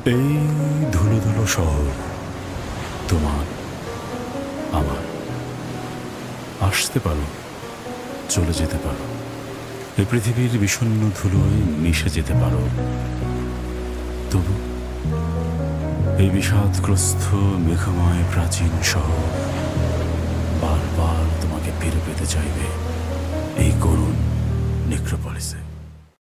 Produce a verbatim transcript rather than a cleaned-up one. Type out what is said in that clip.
এই ধুলো ধুলো শহর তোমার আমার, আসতে পারো চলে যেতে পারো, এই পৃথিবীর বিষণ্ণ ধুলোয় মিশে যেতে পারো, তবু এই বিষাদগ্রস্ত মেঘময় প্রাচীন শহর বারবার তোমাকে ফিরে পেতে চাইবে এই করুণ নেক্রোপলিসে।